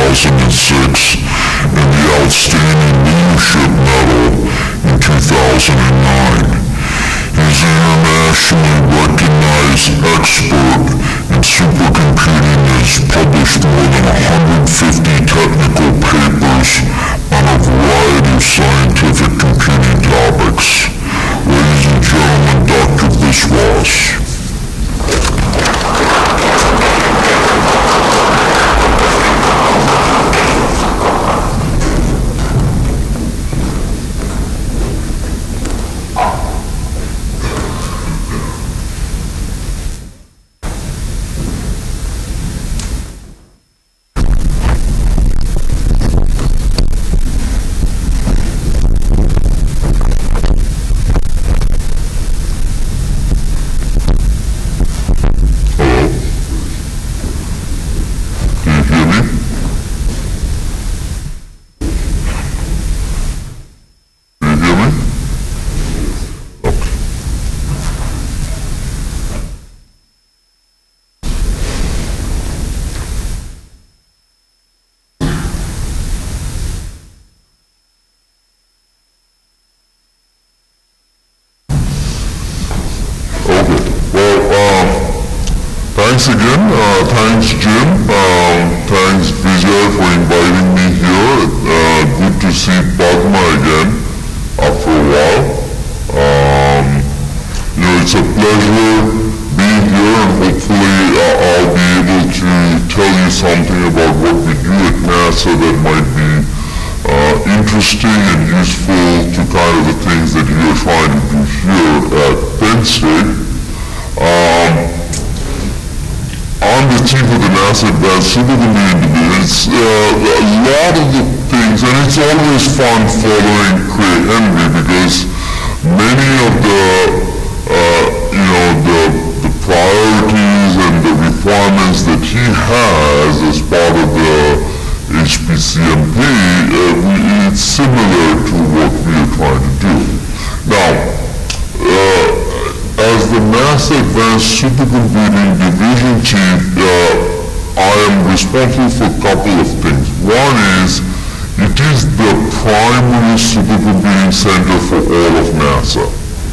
2006 and the Outstanding Leadership Medal in 2009. He's an internationally recognized expert in supercomputing and has published more than 150 technical papers on a variety of scientific computing topics. Ladies and gentlemen, Dr. Biswas. Thanks again. Thanks, Jim. Thanks, Vijay, for inviting me here. Good to see Padma again after a while. It's a pleasure being here, and hopefully I'll be able to tell you something about what we do at NASA that might be interesting and useful to kind of the things that you're trying to do here at Penn State. I'm the chief of the NASA Advanced Supercomputing Division. A lot of the things, and it's always fun following Craig Henry because many of the priorities and the requirements that he has as part of the HPCMP, it's similar to what we are trying to do. Now, as the NASA Advanced Supercomputing Division Chief, I am responsible for a couple of things. One is, it is the primary supercomputing center for all of NASA.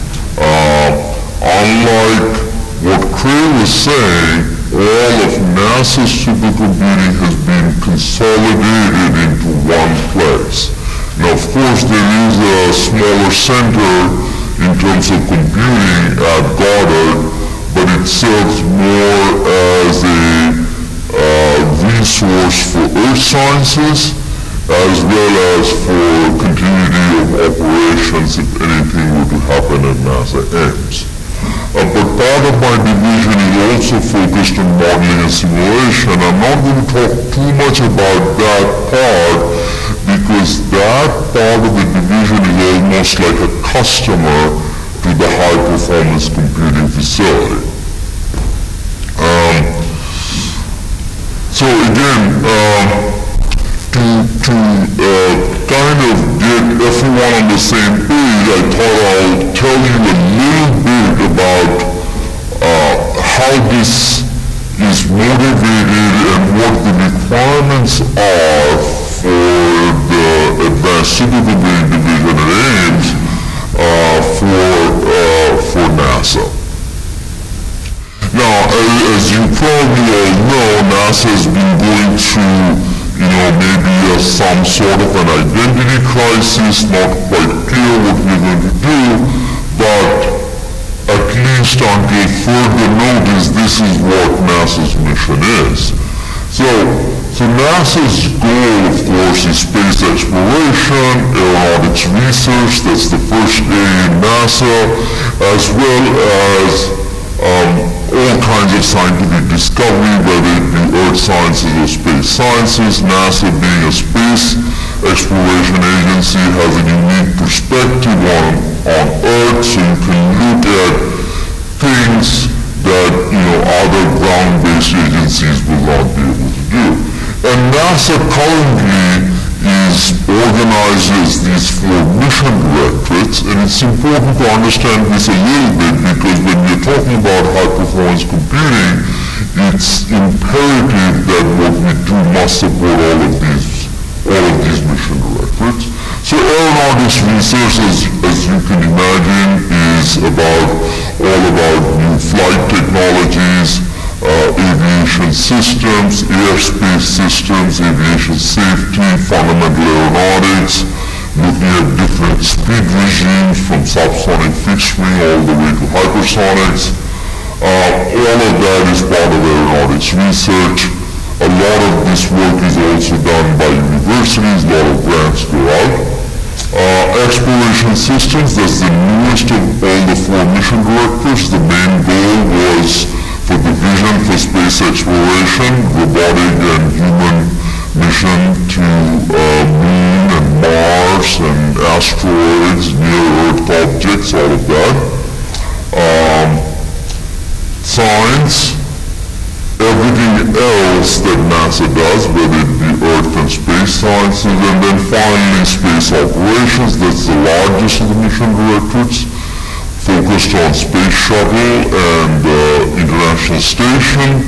Unlike what Craig was saying, all of NASA's supercomputing has been consolidated into one place. Now, of course, there is a smaller center in terms of computing at Goddard, but it serves more as a resource for earth sciences as well as for continuity of operations if anything were to happen at NASA Ames. But part of my division is also focused on modeling and simulation. I'm not going to talk too much about that part because that part of the division is almost like a customer to the high-performance computing facility. So again, to kind of get everyone on the same page, I thought I'll tell you a little bit about how this is motivated and what the requirements are for the Advanced Supercomputing Division at Ames for NASA. Now, as you probably all know, NASA has been going through, maybe some sort of an identity crisis, not quite clear what we're going to do, but at least until further notice, this is what NASA's mission is. So NASA's goal, of course, is space exploration, aeronautics research, that's the first A in NASA, as well as all kinds of scientific discovery, whether it be earth sciences or space sciences. NASA, being a space exploration agency, has a unique perspective on Earth, so you can look at things that other ground-based agencies will not be able to do. And NASA currently is organized as these 4 mission directorates, and it's important to understand this a little bit because when you're talking about high-performance computing, it's imperative that what we do must support all of these mission directorates. So aeronautics research, as you can imagine, is all about new flight technologies, aviation systems, airspace systems, aviation safety, fundamental aeronautics, looking at different speed regimes from subsonic fixed-wing all the way to hypersonics. All of that is part of aeronautics research. A lot of this work is also done by universities, a lot of grants go out. Exploration systems, that's the newest of all the 4 mission directors. The main goal was for the vision for space exploration, robotic and human mission to Moon and Mars and asteroids, near-Earth objects, all of that. Science, everything else that NASA does, whether it be Earth and space sciences, and then finally space operations, that's the largest of the mission directorates, focused on Space Shuttle and International Station,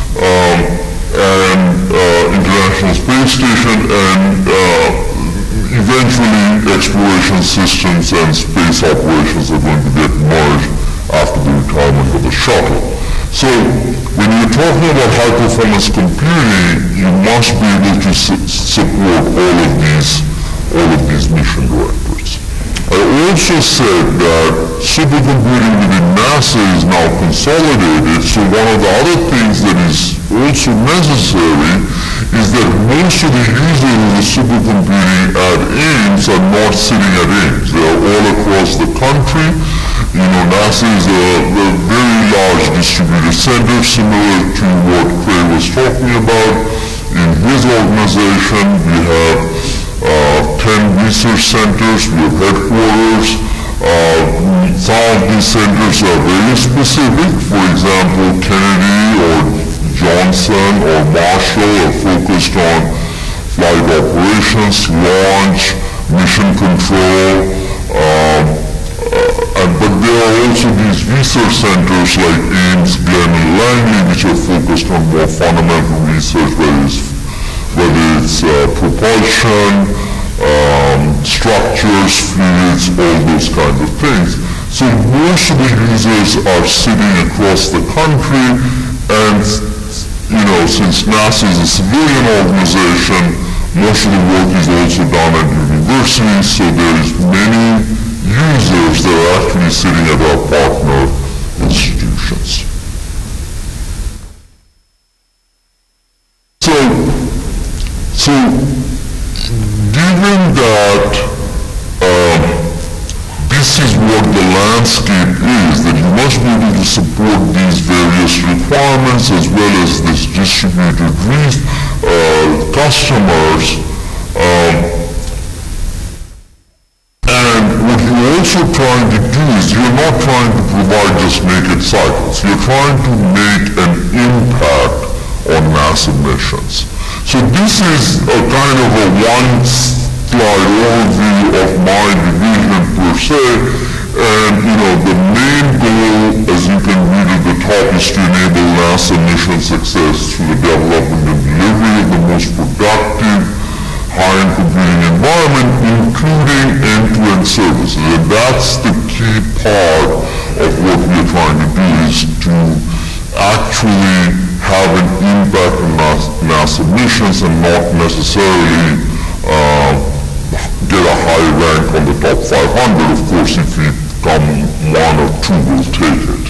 International Space Station, and eventually exploration systems and space operations are going to get merged after the retirement of the shuttle. So when you're talking about high-performance computing, you must be able to support all of these mission directorates. I also said that supercomputing within NASA is now consolidated, so one of the other things that is also necessary is that most of the users of the supercomputing at Ames are not sitting at Ames. They are all across the country. NASA is a very large distributed center, similar to what Craig was talking about. In his organization, we have 10 research centers, we have headquarters. Some of these centers are very specific. For example, Kennedy or Johnson or Marshall are focused on flight operations, launch, mission control, but there are also these research centers like Ames, Glenn, and Langley, which are focused on more fundamental research, whether it's propulsion, structures, fluids, all those kinds of things. So most of the users are sitting across the country, and since NASA is a civilian organization, most of the work is also done at universities, so there is many users that are actually sitting at our partner institutions. So given that this is what the landscape is, that you must be able to support these various requirements as well as this distributed customers, and what you're also trying to do is you're not trying to provide just naked cycles. You're trying to make an impact on NASA missions. So this is a kind of a one-slide overview of my division per se, and the main goal, as you can read at the top, is to enable NASA mission success through the development and delivery of the most productive high-end computing environment, including end-to-end services. And that's the key part of what we're trying to do, is to actually have an impact on NASA missions and not necessarily get a high rank on the top 500. Of course, if we come 1 or 2, we'll take it.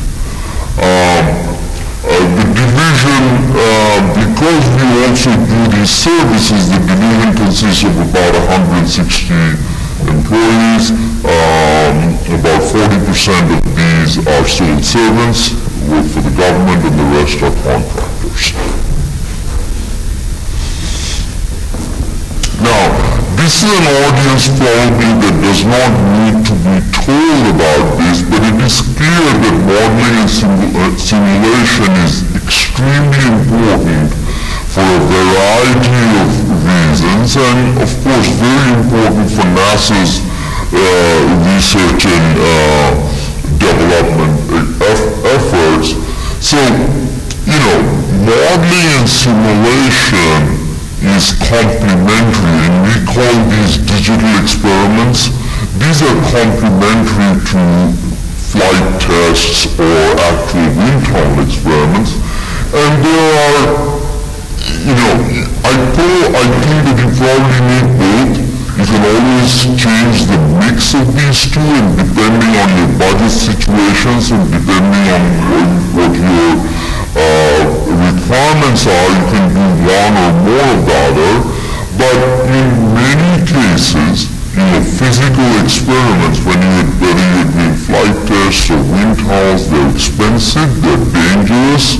The division, because we also do these services, the division consists of about 160 employees. About 40% of these are civil servants, work for the government, and the rest are contractors. Now, this is an audience probably that does not need to be told about this, but it is clear that modeling and simulation is extremely important for a variety of reasons, and of course very important for NASA's research and development efforts. So, simulation is complementary, and we call these digital experiments. These are complementary to flight tests or actual wind tunnel experiments. And there are, I think that you probably need both. You can always change the mix of these two, and depending on your budget situations and depending on what your requirements are, you can do one or more of the other. But in many cases, physical experiments, whether you're doing flight tests or wind tunnels, they're expensive, they're dangerous,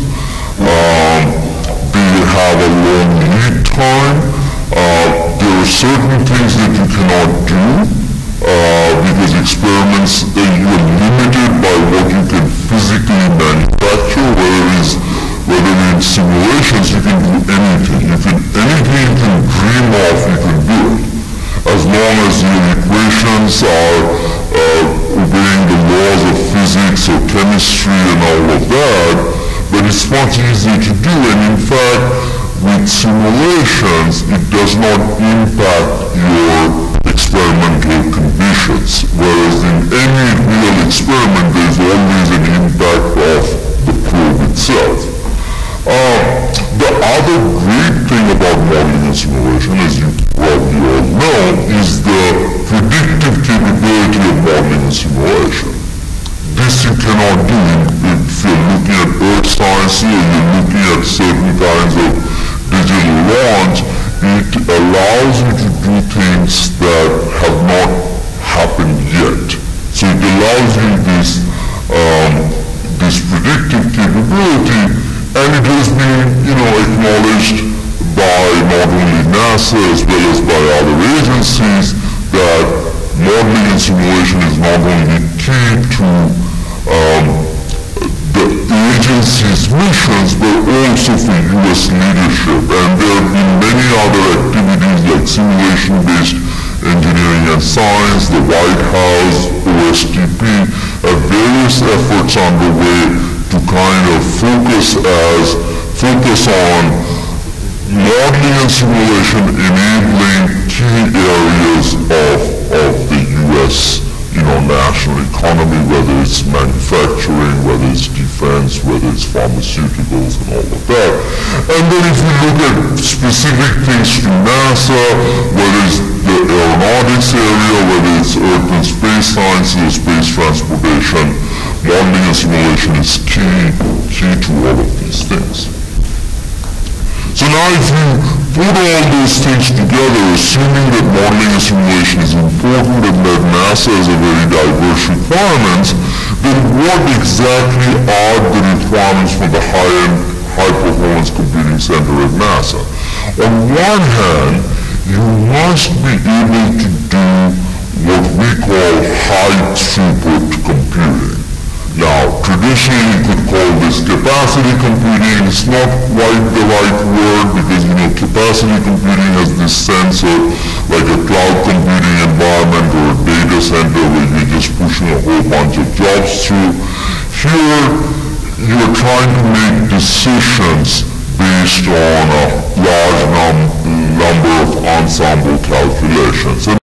they have a long lead time. There are certain things that you cannot do because experiments, you are limited by what you can physically manufacture, whether in simulations you can do anything. Anything you can dream of, you can do it. As long as your equations are obeying the laws of physics or chemistry and all of that, but it's much easier to do. And in fact, with simulations, it does not impact your experimental conditions, whereas in any real experiment, there's always an impact of the probe itself. The other great thing about modeling and simulation, as you probably all know, is the predictive capability of modeling and simulation. This you cannot do if you're looking at earth science or you're looking at certain kinds of digital launch. It allows you to do things that have not happened yet. So it allows you this predictive capability, and it has been, acknowledged by not only NASA as well as by other agencies that modeling and simulation is not only key to the agency's missions, but also for U.S. leadership. And there have been many other activities like simulation-based engineering and science, the White House, OSTP, various efforts underway to kind of focus on modeling and simulation enabling key areas of the U.S. national economy, whether it's manufacturing, whether it's defense, whether it's pharmaceuticals and all of that. And then if you look at specific things to NASA, whether it's the aeronautics area, whether it's earth and space sciences or space transportation, modeling and simulation is key to all of these things. So now if you put all those things together, assuming that modeling and simulation is important and that NASA has a very diverse requirements, then what exactly are the requirements for the high-end, high-performance computing center at NASA? On one hand, you must be able to do what we call high-throughput computing. Now, traditionally you could call this capacity computing. It's not quite the right word because, capacity computing has this sense of like a cloud computing environment or a data center where you're just pushing a whole bunch of jobs through. Here, you're trying to make decisions based on a large number of ensemble calculations.